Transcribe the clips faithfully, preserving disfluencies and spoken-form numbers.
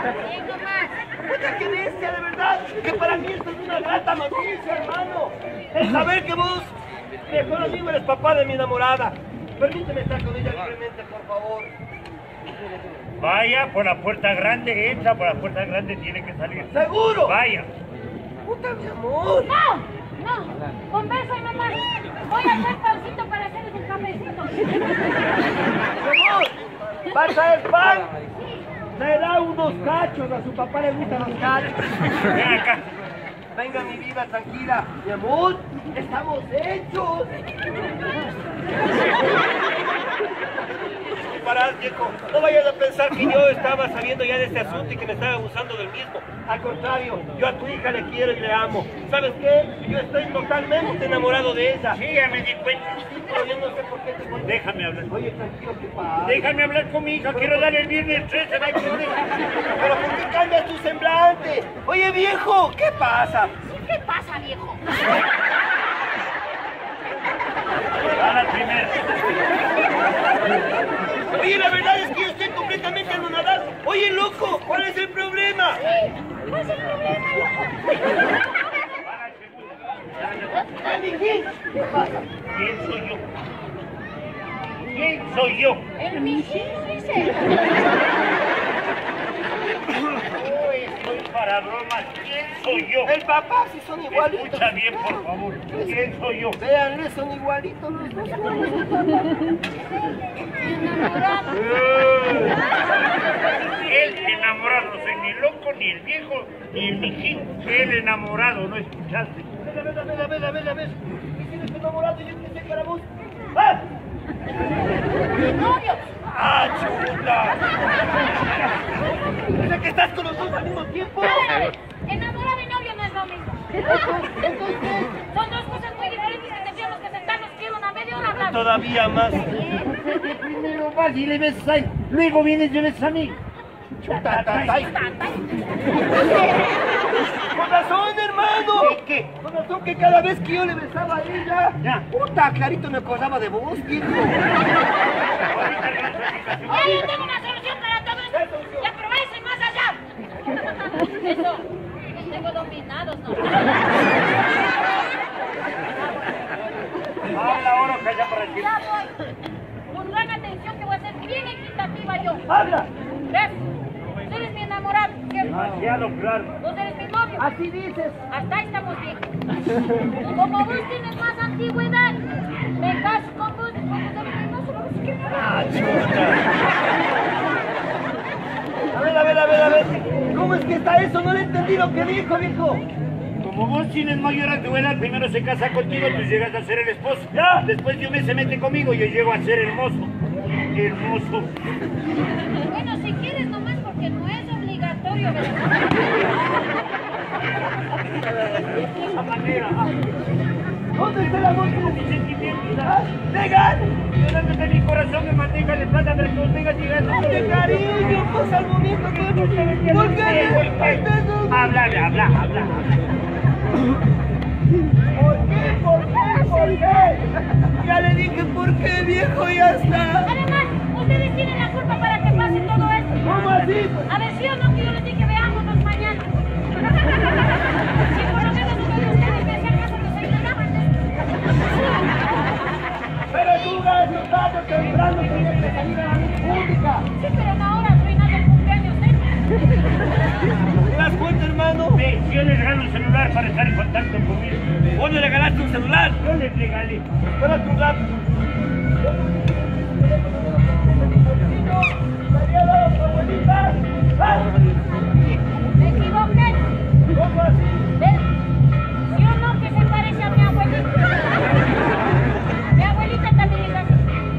Bien nomás. Puta, qué bestia, de verdad. Que para mí esto es una grata noticia, hermano. El saber que vos, mejor amigo, eres papá de mi enamorada. Permíteme estar con ella libremente, por favor. Vaya por la puerta grande, entra por la puerta grande, tiene que salir. ¿Seguro? Vaya. Puta, mi amor. No, no. Conversa nomás. Voy a hacer pancito para hacerles un cafecito. Mi amor, ¿va a traer pan? Traerá unos cachos, a su papá le gustan los cachos. Ven acá. Venga, mi vida, tranquila. Mi amor, estamos hechos. Parad, viejo. No vayas a pensar que yo estaba saliendo ya de este asunto y que me estaba abusando del mismo. Al contrario, yo a tu hija le quiero y le amo. ¿Sabes qué? Yo estoy totalmente enamorado de ella. Sí, ya me di cuenta. Pero yo no sé por qué te pones... Déjame hablar. Oye, tranquilo, ¿qué pasa? Déjame hablar con mi hija, quiero darle el viernes trece, no hay problema. Pero ¿por qué cambias tu semblante? Oye, viejo, ¿qué pasa? ¿Qué pasa, viejo? A la primera. Oye, la verdad es que yo estoy completamente anonadado. Oye, loco, ¿cuál es el problema? ¿Cuál es el problema, ¿Quién? ¿Qué pasa? ¿Quién soy yo? ¿Quién soy yo? El mijín, dice. No estoy para bromas. ¿Quién soy yo? El papá, si son igualitos. Escucha bien, por favor. ¿Quién soy yo? Véanle, son igualitos los dos. Enamorado. El enamorado, no soy ni loco, ni el viejo, ni el mijín. El enamorado, ¿no escuchaste? Ven, ven, ven, ven, ven, ven, ven. ¿Y tienes enamorado y yo que sé para vos? ¡Ah! Mi novio. ¡Ah, chuta! O sea que estás con los dos al mismo tiempo. A ver, enamorado y novio no es lo mismo. Entonces, Son dos cosas muy diferentes y tendríamos que sentarnos que una media hora hablando. todavía más. Primero vas y le besas a él, luego vienes y le besas a mí. Chuta, tatay. Con razón, hermano. ¿Qué, qué? Con razón que cada vez que yo le besaba a ella, Ya. puta, clarito me acordaba de vos, viejo. Ya, yo tengo una solución para todo esto. Ya, pero eso y más allá. Eso, los tengo dominados, ¿no? Habla ahora, calla para ti. Ya voy. Con gran atención que voy a ser bien equitativa yo. ¡Habla! ¿Ves? Tú eres mi enamorado. ¿Qué? Demasiado claro. Vos eres mi novio. Así dices. Hasta ahí estamos bien. Como vos tienes más antigüedad, me caso con vos. Vamos a ver, no solo vos que ¡Ah, chuta! A ver, a ver, a ver, a ver. ¿Cómo es que está eso? No le entendí lo que dijo, viejo. Como vos tienes mayor antigüedad, primero se casa contigo, tú llegas a ser el esposo. Ya, después de un mes se mete conmigo y yo llego a ser el mozo. El mozo. Bueno, si quieres nomás, porque no es obligatorio, ¿verdad? De esa manera. ¿Dónde está el amor de Mi sentimiento. ¿Ah? ¡Negan! Llénate mi corazón de manteca de plata, pero que vos vengas llegando. ¡Qué cariño! ¡Pues al momento que... ¿Por qué le... Háblale, habla, habla. ¿Por qué? ¿Por qué? ¿Por qué? Ya le dije por qué, viejo, ya está. Además, ustedes tienen la culpa para que pase todo esto. ¿Cómo así? A ver, ¿sí o no? Que yo les dije, veámonos mañana. Si por lo menos uno de ustedes me hacía caso, los ayudaban. Pero tú, gacho, tarde o temprano tienes que salir a la luz pública. Sí, pero no ahora, arruinando el cumpleaños, ¿eh? ¿Te das cuenta, hermano? Ve, yo le regalo un celular para estar en contacto conmigo. ¿Vos le regalaste un celular? Yo le regalé. Espérate un rato. ¿Me había dado tu abuelita? ¿Ah? Me equivoqué. ¿Cómo así? ¿Ves? ¿Sí o no que se parece a mi abuelita? Mi abuelita también es así.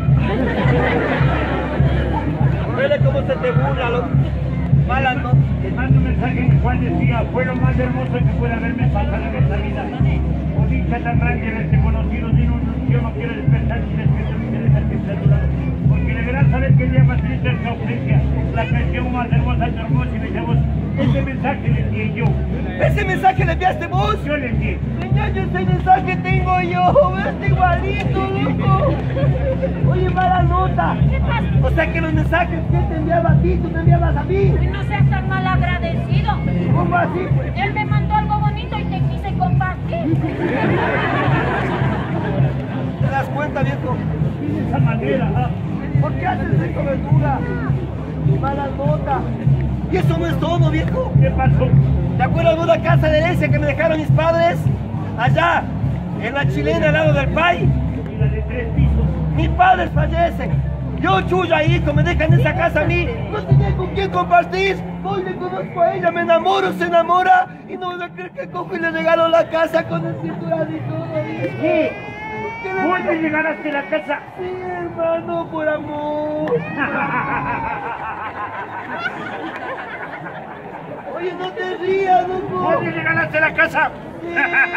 Mira cómo se te burla, loco. Mala no. Te mando un mensaje en el cual decía, fue lo más hermoso que puede haberme pasado en esta vida. Por dicha tan grande en este conocido, yo no quiero despertar sin despertar mi interés que está a tu lado. Porque deberás saber que el día más triste es tu ausencia. La canción más hermosa de tu hermosa y bella voz Ese mensaje le envié yo. ¿Ese mensaje le enviaste vos? Yo le envié. Señor, ese mensaje tengo yo. Este igualito, loco. Oye, mala nota. ¿Qué pasa? O sea que los mensajes que te enviaba a ti, tú me enviabas a mí. Uy, no seas tan mal agradecido. ¿Cómo así? Pues? Él me mandó algo bonito y te quise compartir. ¿Te das cuenta, viejo? De esa manera, ¿ah? ¿Por qué haces de cobertura? Mala nota. Y eso no es todo, viejo. ¿Qué pasó? ¿Te acuerdas de una casa de herencia que me dejaron mis padres? Allá, en la chilena, al lado del Pai. Y la de tres pisos. Mis padres fallecen. Yo, chulla, hijo, me dejan esa casa a mí. No tenía con quién compartir. Hoy le conozco a ella, me enamoro, se enamora. Y no voy a creer que cojo y le regalo la casa con el cinturón y todo. ¿Qué? ¿Vos me llegaste a la casa? Sí, hermano, por amor. Oye, no te rías, loco. ¿Vos me llegaste a la casa? Sí.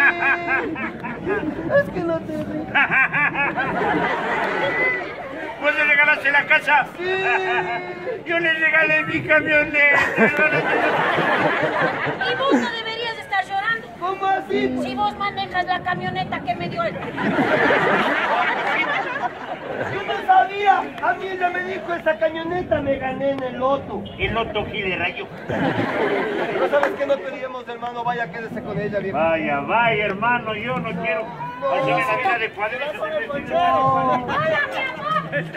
Es que no te rías. ¿Vos le regalaste la casa? Sí. Yo le regalé mi camioneta. Y vos no deberías estar llorando. ¿Cómo así? Si vos manejas la camioneta que me dio él. Yo no sabía. A mí ella me dijo, esa camioneta me gané en el loto. El loto Gil de Rayo. ¿No sabes qué no pedíamos, hermano? Vaya, quédese con ella, viejo. Vaya, vaya, hermano, yo no quiero. Pásame la vida de cuadritos de vestido. ¡Hola, mi amor!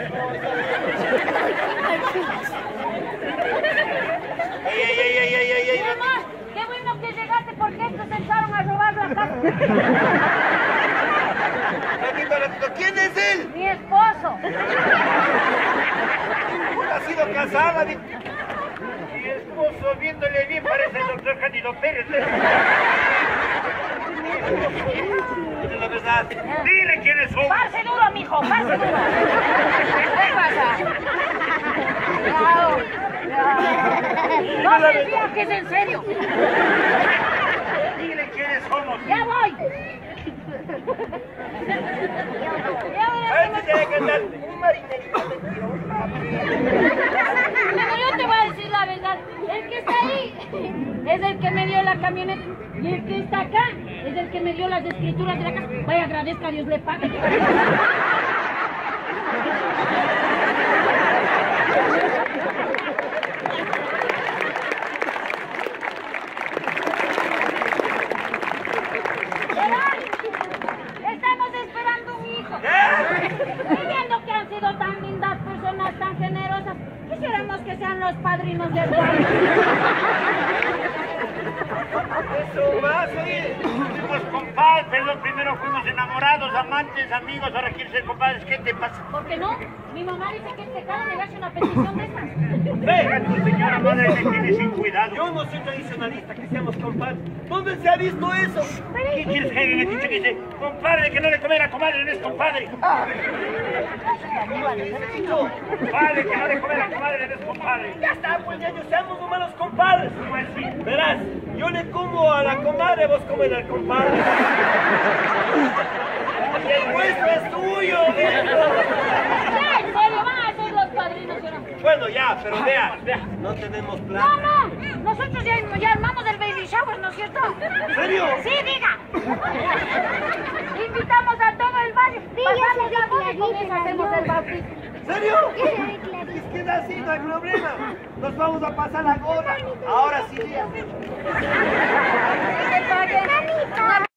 ¡Ey, ey, ey, ey, ey, ey! Mi amor, qué bueno que llegaste porque estos entraron a robar la casa. Ratito, ratito, ¿quién es él? Mi esposo. Ha sido casada, mi... Mi esposo, viéndole bien, parece el doctor Cándido Pérez. Es la verdad. Dile quiénes son. Parce duro, mijo, parce duro. ¿Qué pasa? Cuidado, cuidado. No se diga que es en serio. Dile quiénes somos. Ya voy. Ya voy A ver si te voy a cantar un marinerito Pero yo te voy a decir la verdad. El que está ahí es el que me dio la camioneta. Y el que está acá es el que me dio las escrituras de la casa. Vaya, agradezca, Dios le pague. Estamos esperando un hijo. Y viendo que han sido tan lindas personas, tan generosas, quisiéramos que sean los padrinos del pueblo. Eso más, oye. Fuimos compadres, los primero fuimos enamorados, amantes, amigos, ahora quieren ser compadres. ¿Qué te pasa? ¿Por qué no? Mi mamá dice que este cara me hace una petición de estas. Deja tu señora madre, me tiene sin cuidado. Yo no soy tradicionalista, que seamos compadres. ¿Dónde se ha visto eso? ¿Qué quieres que alguien me dicho que dice, compadre, que no le come a la comadre, no es compadre? Compadre, que no le come a la comadre, no es compadre. Ya está, pues ya no seamos humanos compadres. Pues sí. Verás, yo le como a la comadre, vos comen al compadre. Y el puesto es tuyo, viejo. ¿Qué? ¿En serio van a ser los padrinos o no? Bueno, ya, pero vea, vea, no tenemos No, plata. no, nosotros ya, ya armamos el baby shower, ¿no es cierto? ¿En serio? Sí, diga. Invitamos a todo el barrio. Pasamos la boda y con eso hacemos el bautizo. ¿En serio? Es que así, no hay problema. Nos vamos a pasar la gorra. Ahora sí, ya. Que te pague.